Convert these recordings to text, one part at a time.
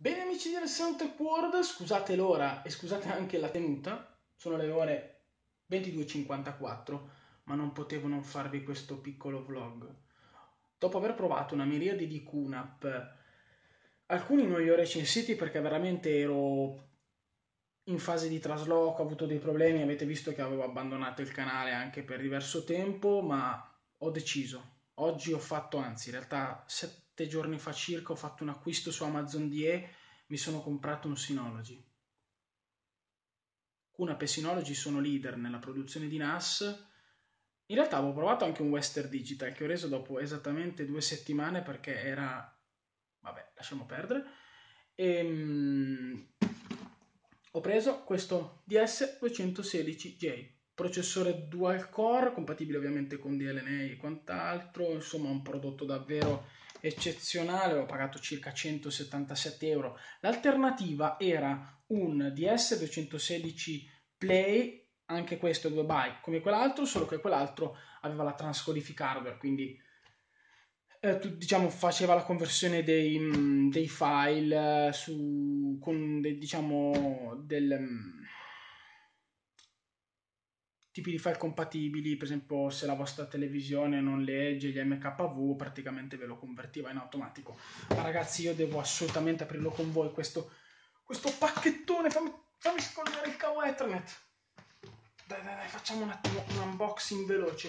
Bene amici di Alessandro Tech World, scusate l'ora e scusate anche la tenuta, sono le ore 22:54, ma non potevo non farvi questo piccolo vlog. Dopo aver provato una miriade di QNAP, alcuni non li ho recensiti perché veramente ero in fase di trasloco, ho avuto dei problemi, avete visto che avevo abbandonato il canale anche per diverso tempo, ma ho deciso. Oggi ho fatto, anzi in realtà 7 giorni fa circa, ho fatto un acquisto su Amazon DE, mi sono comprato un Synology. QNAP e Synology sono leader nella produzione di NAS. In realtà avevo provato anche un Western Digital che ho reso dopo esattamente 2 settimane perché era... vabbè, lasciamo perdere. Ho preso questo DS216J, processore dual core, compatibile ovviamente con DLNA e quant'altro, insomma un prodotto davvero eccezionale, ho pagato circa 177 euro. L'alternativa era un DS216 Play, anche questo 2 byte come quell'altro, solo che quell'altro aveva la transcodific hardware, quindi diciamo faceva la conversione dei file con tipi di file compatibili, per esempio se la vostra televisione non legge gli MKV praticamente ve lo convertiva in automatico. Ma ragazzi, io devo assolutamente aprirlo con voi questo pacchettone, fammi scollegare il cavo Ethernet. Dai, facciamo un attimo un unboxing veloce.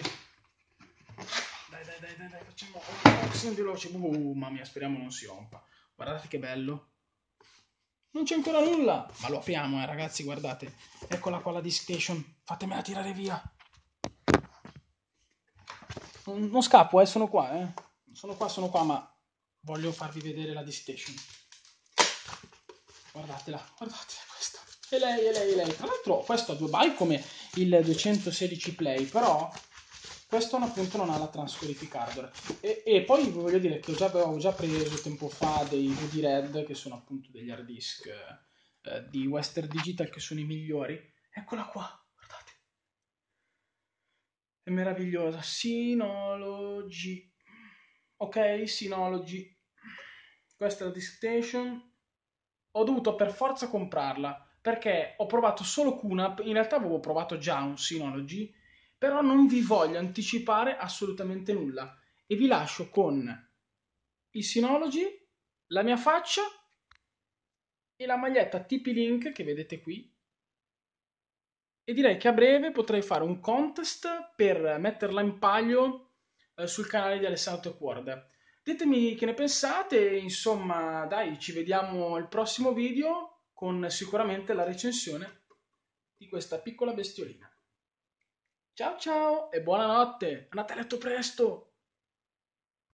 Dai, facciamo un unboxing veloce. Mamma mia, speriamo non si rompa. Guardate che bello. Non c'è ancora nulla. Ma lo apriamo, ragazzi, guardate. Eccola qua la DiskStation. Fatemela tirare via. Non scappo, sono qua, Sono qua, ma voglio farvi vedere la DiskStation. Guardatela questa. E lei. Tra l'altro questo ha 2 byte come il 216 Play, però questo appunto non ha la transcodific hardware. E poi vi voglio dire che avevo già preso tempo fa dei VD Red, che sono appunto degli hard disk di Western Digital, che sono i migliori. Eccola qua, guardate. È meravigliosa. Synology. Ok, Synology. Questa è la DiskStation. Ho dovuto per forza comprarla perché ho provato solo QNAP, in realtà avevo provato già un Synology, però non vi voglio anticipare assolutamente nulla e vi lascio con il Synology, la mia faccia e la maglietta TP-Link che vedete qui, e direi che a breve potrei fare un contest per metterla in palio sul canale di Alessandro Tech World. Ditemi che ne pensate, insomma, dai, ci vediamo al prossimo video con sicuramente la recensione di questa piccola bestiolina. Ciao ciao e buonanotte, andate a letto presto!